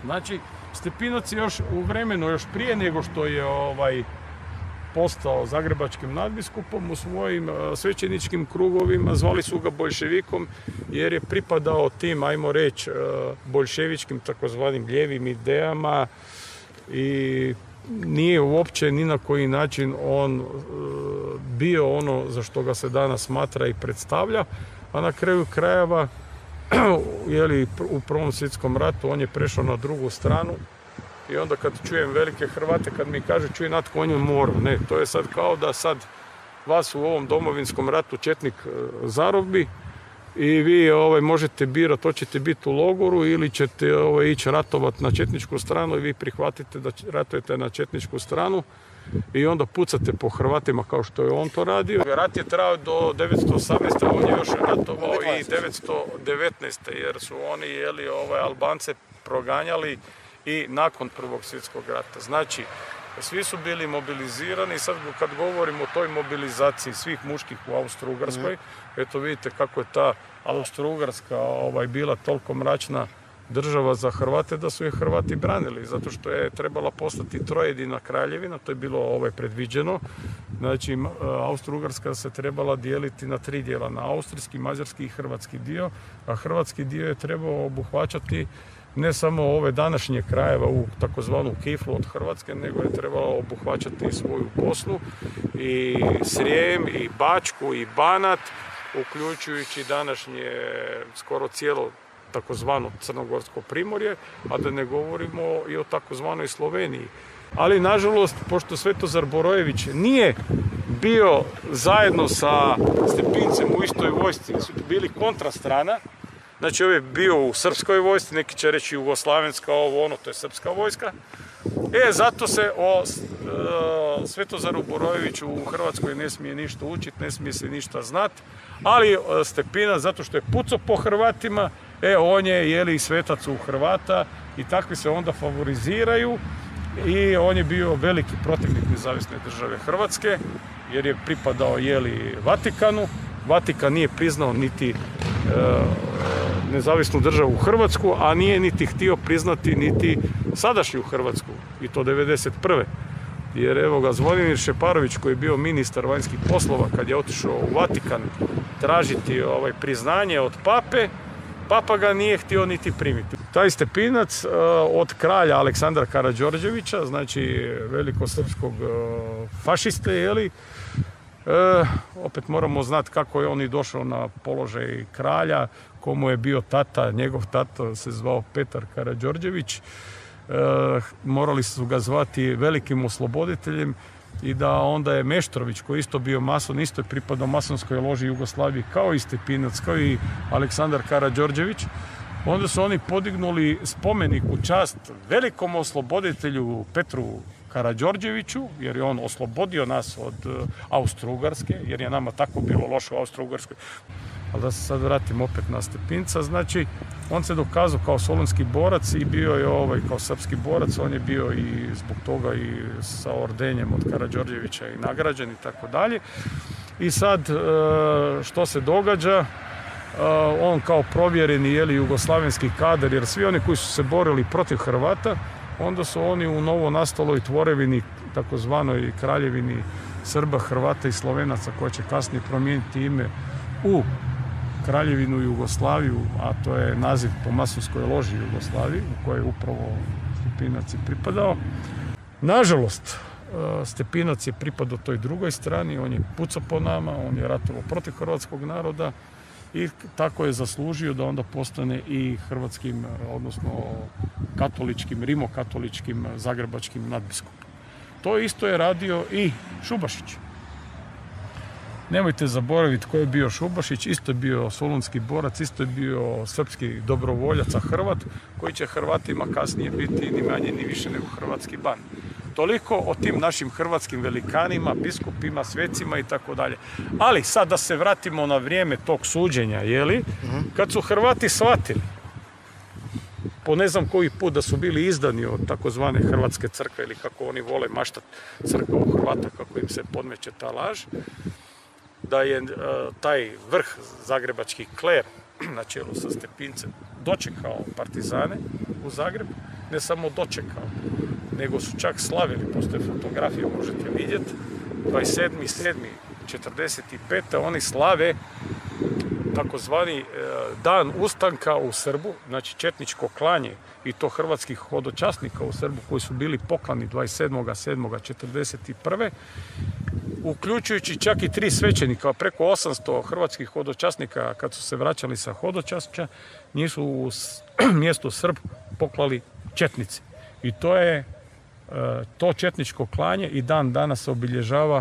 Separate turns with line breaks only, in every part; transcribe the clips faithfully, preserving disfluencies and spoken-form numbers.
Znači, Stepinac je još u vremenu, još prije nego što je ovaj, postao zagrebačkim nadbiskupom, u svojim svećeničkim krugovima zvali su ga boljševikom jer je pripadao tim, ajmo reći, boljševičkim takozvanim lijevim idejama i nije uopće ni na koji način on bio ono za što ga se danas smatra i predstavlja, a na kraju krajeva jeli, u Prvom svjetskom ratu on je prešao na drugu stranu. I onda kad čujem velike Hrvate, kad mi kaže čuj nad konjem moru, ne, to je sad kao da sad vas u ovom domovinskom ratu četnik zarobi i vi ovaj, možete birati, hoćete biti u logoru ili ćete ovaj, ići ratovati na četničku stranu i vi prihvatite da ratujete na četničku stranu i onda pucate po Hrvatima kao što je on to radio. Rat je trajao do devetsto osamnaeste. on je još ratovao i devetsto devetnaeste. jer su oni jeli, ovaj, Albance proganjali i nakon Prvog svjetskog rata. Znači, svi su bili mobilizirani. Sad kad govorimo o toj mobilizaciji svih muških u Austro-Ugarskoj, mm. eto vidite kako je ta Austro-Ugarska ovaj, bila toliko mračna država za Hrvate da su je Hrvati branili, zato što je trebala postati trojedina kraljevina, to je bilo ovaj, predviđeno. Znači, Austro-Ugarska se trebala dijeliti na tri dijela, na austrijski, mađarski i hrvatski dio, a hrvatski dio je trebao obuhvaćati ne samo ove današnje krajeva u takozvanu kiflu od Hrvatske, nego je trebalo obuhvaćati i svoju Bosnu, i Srijem, i Bačku, i Banat, uključujući današnje skoro cijelo takozvano crnogorsko primorje, a da ne govorimo i o takozvanoj Sloveniji. Ali, nažalost, pošto Svetozar Borojević nije bio zajedno sa Stepincem u istoj vojsci, su bili kontrastrana, znači ovaj je bio u srpskoj vojsci, neki će reći jugoslavenska, ovo ono, to je srpska vojska. E, zato se o e, Svetozaru Borojeviću u Hrvatskoj ne smije ništa učiti, ne smije se ništa znati, ali Stepinac, zato što je pucao po Hrvatima, e, on je jeli svetac u Hrvata i takvi se onda favoriziraju i on je bio veliki protivnik nezavisne države Hrvatske, jer je pripadao jeli Vatikanu. Vatikan nije priznao niti e, nezavisnu državu Hrvatsku, a nije niti htio priznati niti sadašnju Hrvatsku, i to devedeset prve. Jer evo ga, Zvonimir Šeparović, koji je bio ministar vanjskih poslova, kad je otišao u Vatikan tražiti ovaj, priznanje od pape, papa ga nije htio niti primiti. Taj Stepinac uh, od kralja Aleksandra Karađorđevića, znači velikosrpskog uh, fašiste, jeli, uh, opet moramo znati kako je on i došao na položaj kralja, komu je bio tata, njegov tata se zvao Petar Karađorđević. Uh, morali su ga zvati velikim osloboditeljem, i da onda je Meštrović, koji isto bio mason, isto je pripadao masonskoj loži Jugoslaviji, kao i Stepinac, kao i Aleksandar Karađorđević. Onda su oni podignuli spomenik u čast velikom osloboditelju Petru Karađorđeviću, jer je on oslobodio nas od Austro-Ugarske, jer je nama tako bilo loše u Austro-Ugarskoj. Ali da se sad vratim opet na Stepinca, znači on se dokazao kao solunski borac i bio je ovaj kao srpski borac, on je bio i zbog toga i sa ordenjem od Karađorđevića i nagrađen i tako dalje. I sad što se događa? On kao provjereni jeli, jugoslavenski kadar, jer svi oni koji su se borili protiv Hrvata, onda su oni u novo nastaloj tvorevini, takozvanoj kraljevini Srba, Hrvata i Slovenaca, koja će kasnije promijeniti ime u Kraljevinu Jugoslaviju, a to je naziv po masonskoj loži Jugoslaviji, u kojoj je upravo Stepinac i pripadao. Nažalost, Stepinac je pripadao toj drugoj strani, on je pucao po nama, on je ratovao protiv hrvatskog naroda i tako je zaslužio da onda postane i hrvatskim, odnosno katoličkim, rimokatoličkim, zagrebačkim nadbiskupom. To isto je radio i Šubašić. Nemojte zaboraviti ko je bio Šubašić, isto je bio solunski borac, isto je bio srpski dobrovoljac, a Hrvat, koji će Hrvatima kasnije biti ni manje ni više nego hrvatski ban. Toliko o tim našim hrvatskim velikanima, biskupima, svecima i tako dalje. Ali sad da se vratimo na vrijeme tog suđenja, jeli, kad su Hrvati shvatili, po ne znam koji put, da su bili izdani od takozvane Hrvatske crkve, ili kako oni vole maštati crkvu u Hrvata, kako im se podmeće ta laž, da je uh, taj vrh zagrebački kler na čelu sa Stepincem dočekao partizane u Zagreb ne samo dočekao, nego su čak slavili, postoje fotografije, možete vidjeti, dvadeset sedmi sedmi četrdeset pete oni slave takozvani dan ustanka u Srbu, znači četničko klanje, i to hrvatskih hodočasnika u Srbu koji su bili poklani dvadeset sedmog sedmog četrdeset prve uključujući čak i tri svećenika, preko osamsto hrvatskih hodočasnika kad su se vraćali sa hodočašća, njih su u mjestu Srb poklali četnici. I to je to četničko klanje i dan danas se obilježava,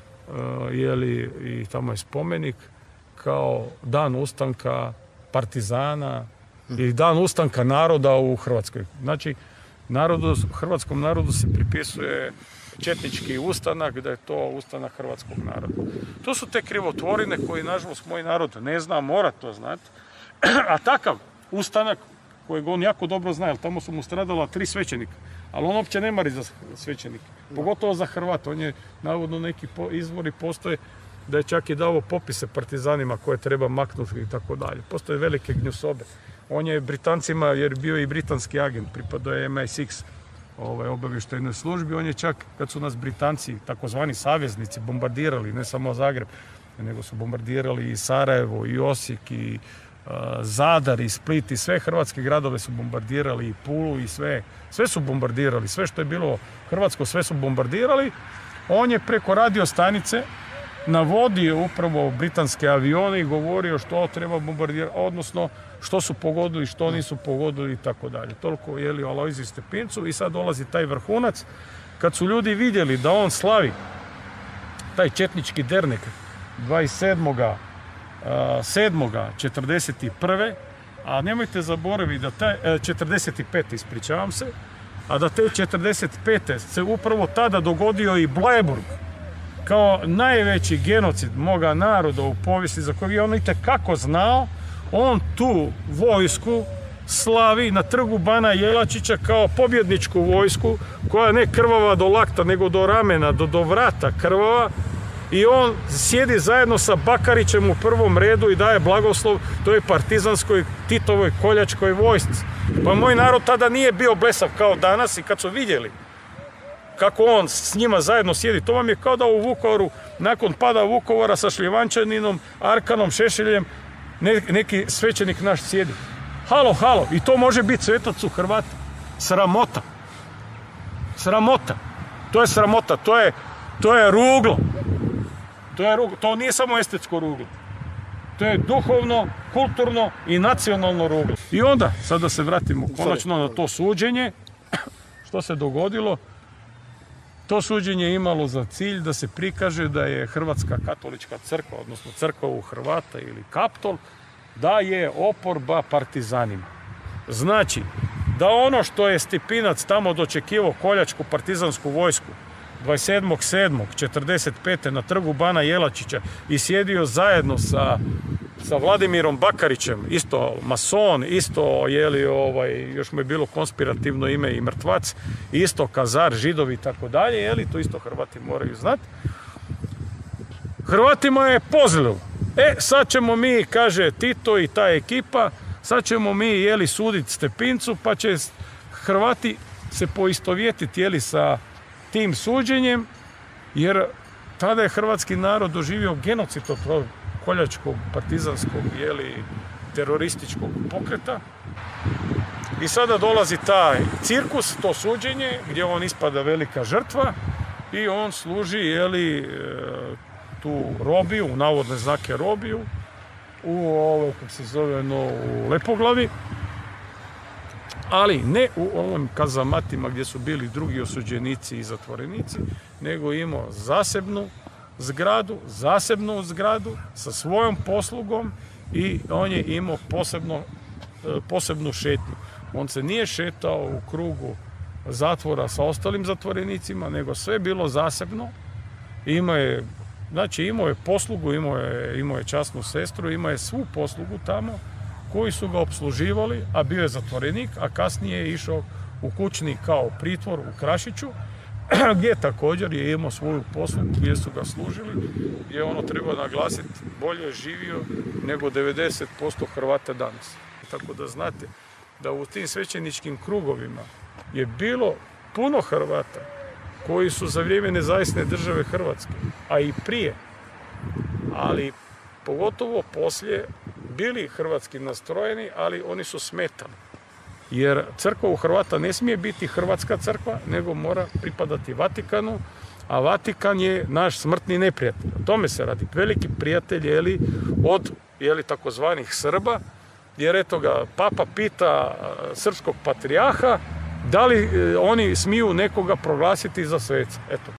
jeli, i tamo je spomenik, kao dan ustanka partizana i dan ustanka naroda u Hrvatskoj. Znači, narodu, hrvatskom narodu se pripisuje četnički ustanak, da je to ustanak hrvatskog naroda. To su te krivotvorine koje, nažalost, moj narod ne zna, mora to znati. A takav ustanak, kojeg on jako dobro zna, jer tamo su mu stradala tri svećenika, ali on uopće ne mari za svećenike, pogotovo za Hrvata. On je, navodno, neki izvori postoje da je čak i dao popise partizanima koje treba maknuti i tako dalje. Postoje velike gnjusobe. On je Britancima, jer bio i britanski agent, pripadao je M I šest ovaj, obavještajnoj službi, on je čak, kad su nas Britanci, takozvani saveznici, bombardirali, ne samo Zagreb, nego su bombardirali i Sarajevo, i Osijek, i uh, Zadar, i Split, i sve hrvatske gradove su bombardirali, i Pulu, i sve, sve su bombardirali, sve što je bilo hrvatsko, sve su bombardirali. On je preko radio stanice navodio upravo britanske avione i govorio što treba bombardirati, odnosno što su pogodili, što nisu pogodili i tako dalje. Toliko je o Alojziji Stepincu. I sad dolazi taj vrhunac kad su ljudi vidjeli da on slavi taj četnički dernek dvadeset sedmog sedmog četrdeset prve a nemojte zaboraviti da taj četrdeset pete ispričavam se, a da te četrdeset pete se upravo tada dogodio i Bleiburg, kao najveći genocid moga naroda u povijesti, za kojeg je on itekako znao. On tu vojsku slavi na trgu Bana Jelačića kao pobjedničku vojsku, koja ne krvava do lakta, nego do ramena, do, do vrata krvava. I on sjedi zajedno sa Bakarićem u prvom redu i daje blagoslov toj partizanskoj Titovoj koljačkoj vojsci. Pa moj narod tada nije bio blesav kao danas, i kad su vidjeli kako on s njima zajedno sjedi, to vam je kao da u Vukovaru, nakon pada Vukovara sa Šljivančaninom, Arkanom, Šešeljem, neki svećenik naš sjedi. Halo, halo, i to može biti svetac u Hrvata. Sramota. Sramota. To je sramota, to je, to je ruglo. To je ruglo. To nije samo estetsko ruglo. To je duhovno, kulturno i nacionalno ruglo. I onda, sad da se vratimo konačno na to suđenje, što se dogodilo. To suđenje je imalo za cilj da se prikaže da je Hrvatska katolička crkva, odnosno crkva u Hrvata ili Kaptol, da je oporba partizanima. Znači, da ono što je Stepinac tamo dočekivao koljačku partizansku vojsku dvadeset sedmog sedmog četrdeset pete na trgu Bana Jelačića i sjedio zajedno sa, sa Vladimirom Bakarićem, isto mason, isto jeli, ovaj, još mu je bilo konspirativno ime i mrtvac, isto Kazar, Židovi i tako dalje, jeli, to isto Hrvati moraju znati. Hrvatima je pozlilo. E, sad ćemo mi, kaže Tito i ta ekipa, sad ćemo mi, jeli, suditi Stepincu, pa će Hrvati se poistovjetiti, jeli, sa tim suđenjem, jer tada je hrvatski narod doživio genocid od koljačkog, partizanskog, jeli, terorističkog pokreta. I sada dolazi taj cirkus, to suđenje, gdje on ispada velika žrtva i on služi, jeli, tu robiju, u navodne znake robiju, u ovo, kako se zove, no, u Lepoglavi, ali ne u ovim kazamatima gdje su bili drugi osuđenici i zatvorenici, nego imao zasebnu zgradu, zasebnu zgradu sa svojom poslugom i on je imao posebno, posebnu šetnju. On se nije šetao u krugu zatvora sa ostalim zatvorenicima, nego sve bilo zasebno. Imao je, znači imao je poslugu, imao je, imao je časnu sestru, imao je svu poslugu tamo koji su ga opsluživali, a bio je zatvorenik, a kasnije je išao u kućni kao pritvor u Krašiću, gdje također je imao svoju poslugu, gdje su ga služili, gdje ono treba naglasiti, bolje živio nego devedeset posto Hrvata danas. Tako da znate da u tim svećeničkim krugovima je bilo puno Hrvata koji su za vrijeme nezavisne države Hrvatske, a i prije, ali pogotovo poslije, bili hrvatski nastrojeni, ali oni su smetali. Jer crkva u Hrvata ne smije biti hrvatska crkva, nego mora pripadati Vatikanu, a Vatikan je naš smrtni neprijatelj. O tome se radi. Veliki prijatelj jeli, od jeli, takozvanih Srba, jer eto ga, Papa pita srpskog patrijarha da li oni smiju nekoga proglasiti za sveca. Eto.